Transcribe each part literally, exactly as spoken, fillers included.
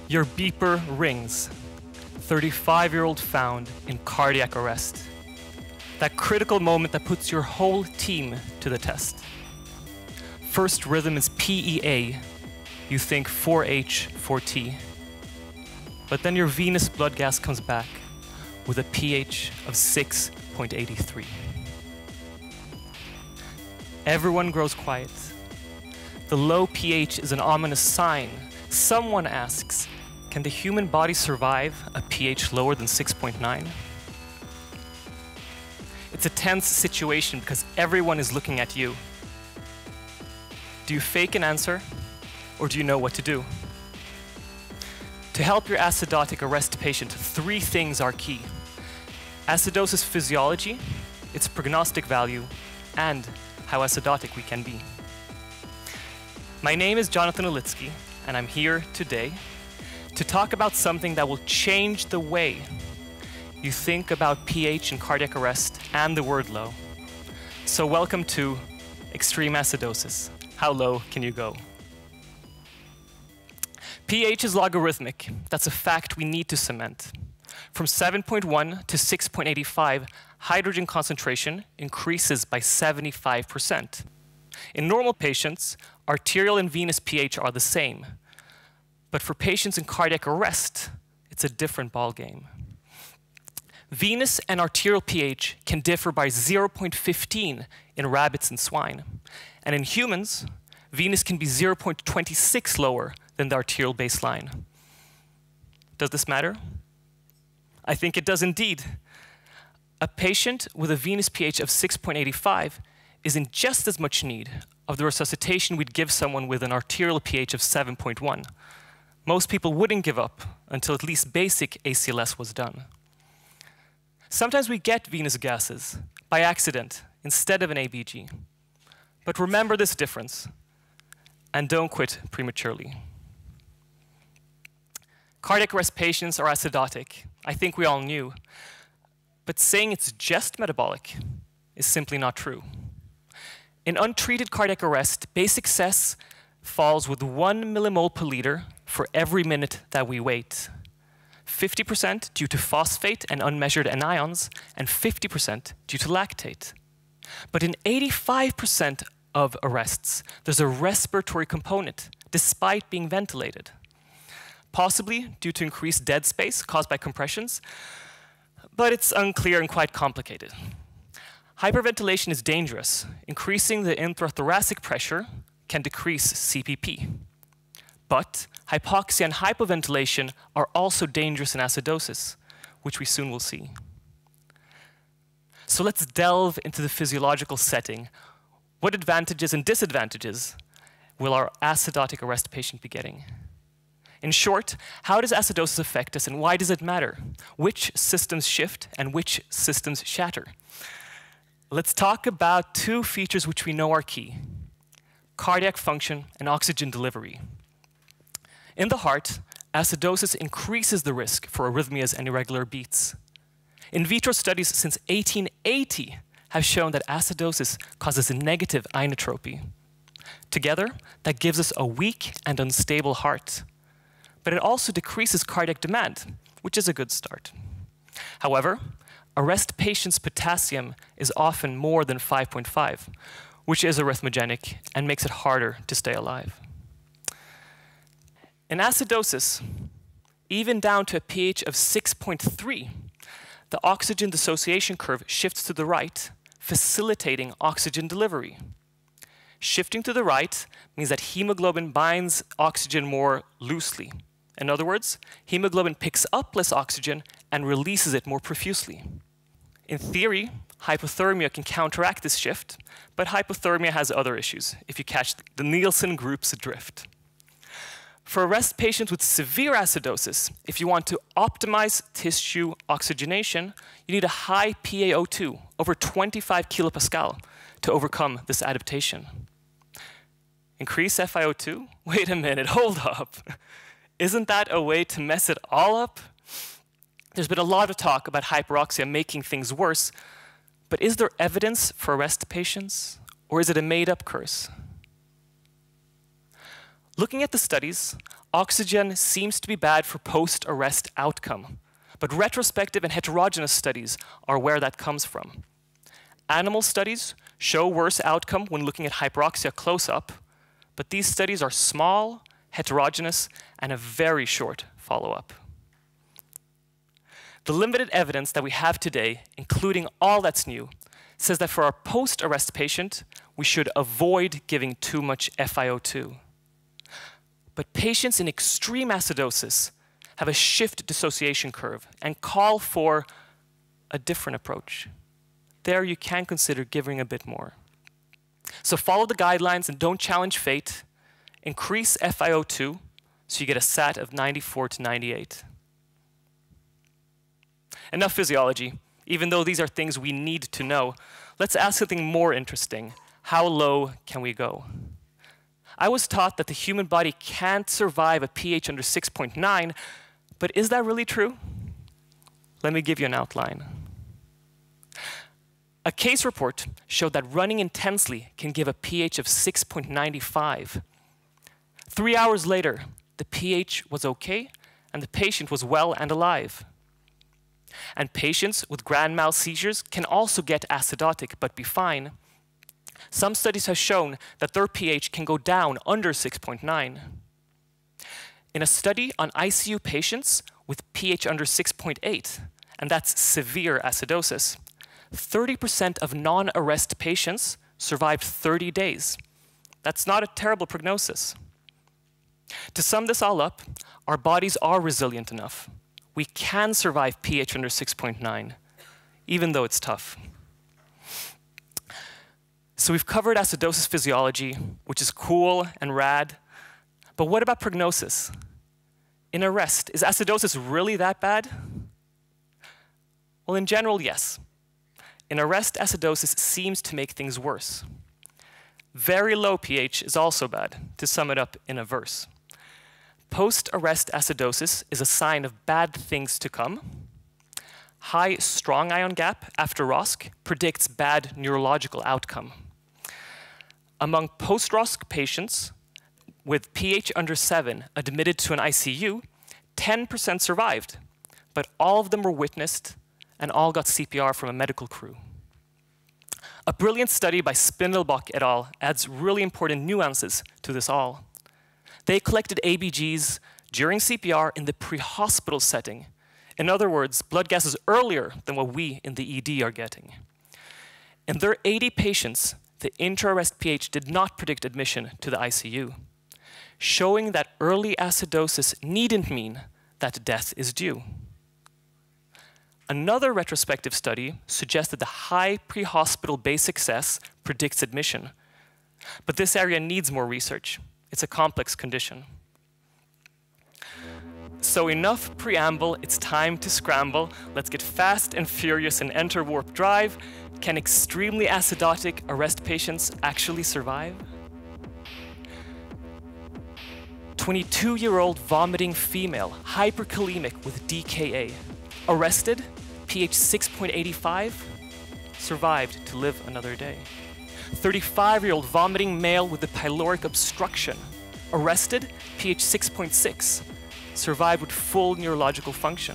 Your beeper rings. thirty-five-year-old found in cardiac arrest. That critical moment that puts your whole team to the test. First rhythm is P E A. You think four H, four T. But then your venous blood gas comes back with a pH of six point eight three. Everyone grows quiet. The low pH is an ominous sign. Someone asks, can the human body survive a pH lower than six point nine? It's a tense situation because everyone is looking at you. Do you fake an answer, or do you know what to do? To help your acidotic arrest patient, three things are key. Acidosis physiology, its prognostic value, and how acidotic we can be. My name is Jonathan Ilicki, and I'm here today to talk about something that will change the way you think about pH and cardiac arrest and the word low. So welcome to extreme acidosis. How low can you go? pH is logarithmic. That's a fact we need to cement. From seven point one to six point eight five, hydrogen concentration increases by seventy-five percent. In normal patients, arterial and venous pH are the same. But for patients in cardiac arrest, it's a different ballgame. Venous and arterial pH can differ by zero point one five in rabbits and swine. And in humans, venous can be zero point two six lower than the arterial baseline. Does this matter? I think it does indeed. A patient with a venous pH of six point eight five is in just as much need of the resuscitation we'd give someone with an arterial pH of seven point one. Most people wouldn't give up until at least basic A C L S was done. Sometimes we get venous gases by accident instead of an A B G. But remember this difference, and don't quit prematurely. Cardiac arrest patients are acidotic. I think we all knew. But saying it's just metabolic is simply not true. In untreated cardiac arrest, basic C E S falls with one millimole per liter for every minute that we wait. fifty percent due to phosphate and unmeasured anions, and fifty percent due to lactate. But in eighty-five percent of arrests, there's a respiratory component, despite being ventilated. Possibly due to increased dead space caused by compressions, but it's unclear and quite complicated. Hyperventilation is dangerous. Increasing the intrathoracic pressure can decrease C P P. But hypoxia and hypoventilation are also dangerous in acidosis, which we soon will see. So let's delve into the physiological setting. What advantages and disadvantages will our acidotic arrest patient be getting? In short, how does acidosis affect us and why does it matter? Which systems shift and which systems shatter? Let's talk about two features which we know are key: cardiac function and oxygen delivery. In the heart, acidosis increases the risk for arrhythmias and irregular beats. In vitro studies since eighteen eighty have shown that acidosis causes a negative inotropy. Together, that gives us a weak and unstable heart. But it also decreases cardiac demand, which is a good start. However, arrest patients' potassium is often more than five point five, which is arrhythmogenic and makes it harder to stay alive. In acidosis, even down to a pH of six point three, the oxygen dissociation curve shifts to the right, facilitating oxygen delivery. Shifting to the right means that hemoglobin binds oxygen more loosely. In other words, hemoglobin picks up less oxygen and releases it more profusely. In theory, hypothermia can counteract this shift, but hypothermia has other issues, if you catch the Nielsen group's drift. For arrest patients with severe acidosis, if you want to optimize tissue oxygenation, you need a high P a O two, over twenty-five kilopascal, to overcome this adaptation. Increase F i O two? Wait a minute, hold up. Isn't that a way to mess it all up? There's been a lot of talk about hyperoxia making things worse, but is there evidence for arrest patients, or is it a made-up curse? Looking at the studies, oxygen seems to be bad for post-arrest outcome, but retrospective and heterogeneous studies are where that comes from. Animal studies show worse outcome when looking at hyperoxia close-up, but these studies are small, heterogeneous, and a very short follow-up. The limited evidence that we have today, including all that's new, says that for our post-arrest patient, we should avoid giving too much F I O two. But patients in extreme acidosis have a shift dissociation curve and call for a different approach. There you can consider giving a bit more. So follow the guidelines and don't challenge fate. Increase F I O two so you get a S A T of ninety-four to ninety-eight. Enough physiology. Even though these are things we need to know, let's ask something more interesting. How low can we go? I was taught that the human body can't survive a pH under six point nine, but is that really true? Let me give you an outline. A case report showed that running intensely can give a pH of six point nine five. Three hours later, the pH was okay, and the patient was well and alive. And patients with grand mal seizures can also get acidotic but be fine. Some studies have shown that their pH can go down under six point nine. In a study on I C U patients with pH under six point eight, and that's severe acidosis, thirty percent of non-arrest patients survived thirty days. That's not a terrible prognosis. To sum this all up, our bodies are resilient enough. We can survive pH under six point nine, even though it's tough. So we've covered acidosis physiology, which is cool and rad, but what about prognosis? In arrest, is acidosis really that bad? Well, in general, yes. In arrest, acidosis seems to make things worse. Very low pH is also bad, to sum it up in a verse. Post-arrest acidosis is a sign of bad things to come. High strong ion gap after R O S C predicts bad neurological outcome. Among post-R O S C patients with pH under seven admitted to an I C U, ten percent survived, but all of them were witnessed and all got C P R from a medical crew. A brilliant study by Spindelbach et al. Adds really important nuances to this all. They collected A B Gs during C P R in the pre-hospital setting. In other words, blood gases earlier than what we in the E D are getting. In their eighty patients, the intra-arrest pH did not predict admission to the I C U, showing that early acidosis needn't mean that death is due. Another retrospective study suggests that the high pre-hospital base success predicts admission, but this area needs more research. It's a complex condition. So enough preamble, it's time to scramble. Let's get fast and furious and enter warp drive. Can extremely acidotic arrest patients actually survive? twenty-two-year-old vomiting female, hyperkalemic with D K A. Arrested, pH six point eight five, survived to live another day. thirty-five-year-old vomiting male with the pyloric obstruction. Arrested, pH six point six, survived with full neurological function.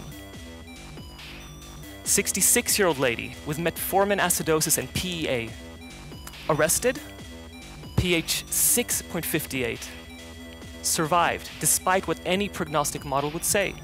sixty-six-year-old lady with metformin acidosis and P E A. Arrested, pH six point five eight, survived despite what any prognostic model would say.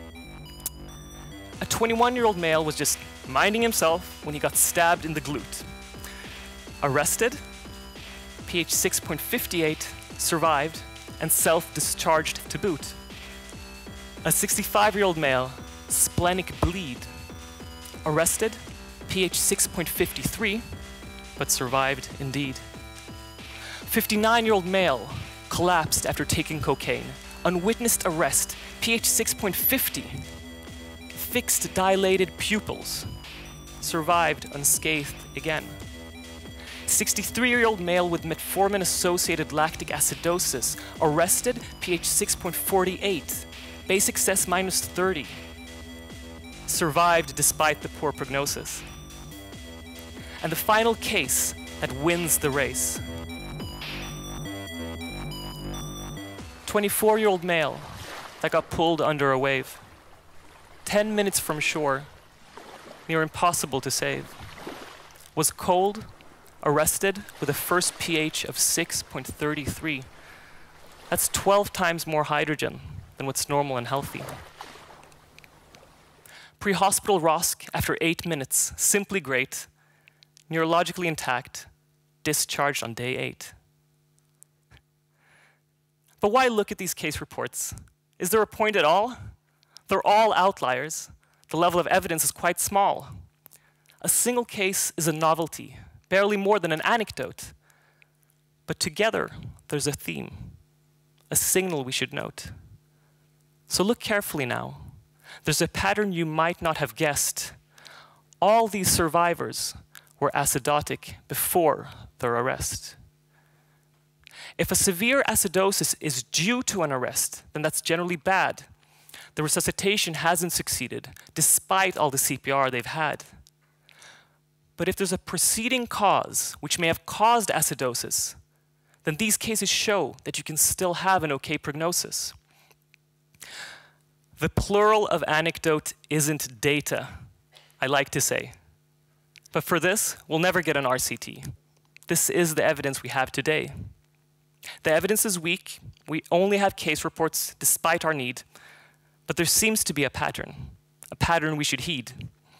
A twenty-one-year-old male was just minding himself when he got stabbed in the glute. Arrested, pH six point five eight, survived, and self-discharged to boot. A sixty-five-year-old male, splenic bleed. Arrested, pH six point five three, but survived indeed. fifty-nine-year-old male, collapsed after taking cocaine. Unwitnessed arrest, pH six point five zero. Fixed dilated pupils. Survived unscathed again. sixty-three-year-old male with metformin-associated lactic acidosis. Arrested, pH six point four eight. Basic S E S minus thirty. Survived despite the poor prognosis. And the final case that wins the race. twenty-four-year-old male that got pulled under a wave. ten minutes from shore, near impossible to save. Was cold, arrested with a first pH of six point three three. That's twelve times more hydrogen than what's normal and healthy. Pre-hospital R O S C after eight minutes, simply great, neurologically intact, discharged on day eight. But why look at these case reports? Is there a point at all? They're all outliers. The level of evidence is quite small. A single case is a novelty, barely more than an anecdote. But together, there's a theme, a signal we should note. So look carefully now. There's a pattern you might not have guessed. All these survivors were acidotic before their arrest. If a severe acidosis is due to an arrest, then that's generally bad. The resuscitation hasn't succeeded, despite all the C P R they've had. But if there's a preceding cause which may have caused acidosis, then these cases show that you can still have an okay prognosis. The plural of anecdote isn't data, I like to say. But for this, we'll never get an R C T. This is the evidence we have today. The evidence is weak. We only have case reports despite our need. But there seems to be a pattern, a pattern we should heed.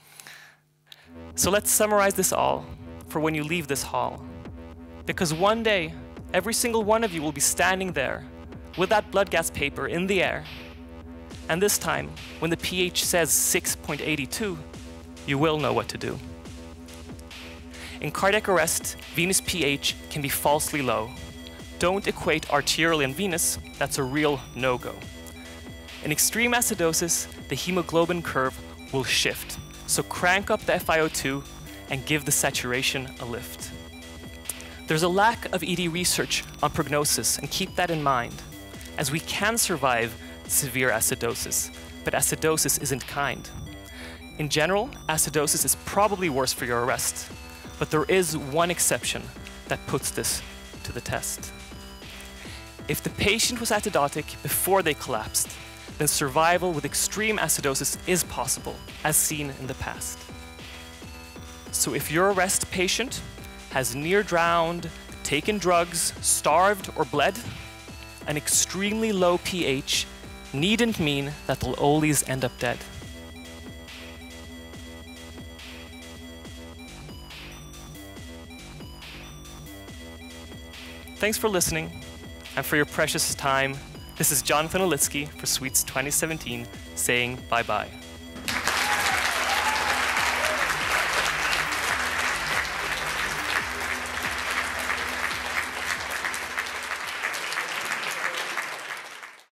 So let's summarize this all for when you leave this hall. Because one day, every single one of you will be standing there with that blood gas paper in the air. And this time, when the pH says six point eight two, you will know what to do. In cardiac arrest, venous pH can be falsely low. Don't equate arterial and venous, that's a real no-go. In extreme acidosis, the hemoglobin curve will shift, so crank up the F I O two and give the saturation a lift. There's a lack of E D research on prognosis, and keep that in mind, as we can survive severe acidosis, but acidosis isn't kind. In general, acidosis is probably worse for your arrest, but there is one exception that puts this to the test. If the patient was acidotic before they collapsed, then survival with extreme acidosis is possible, as seen in the past. So if your arrest patient has near drowned, taken drugs, starved, or bled, an extremely low pH needn't mean that they'll always end up dead. Thanks for listening and for your precious time. This is Jonathan Ilicki for Sweets twenty seventeen saying bye-bye.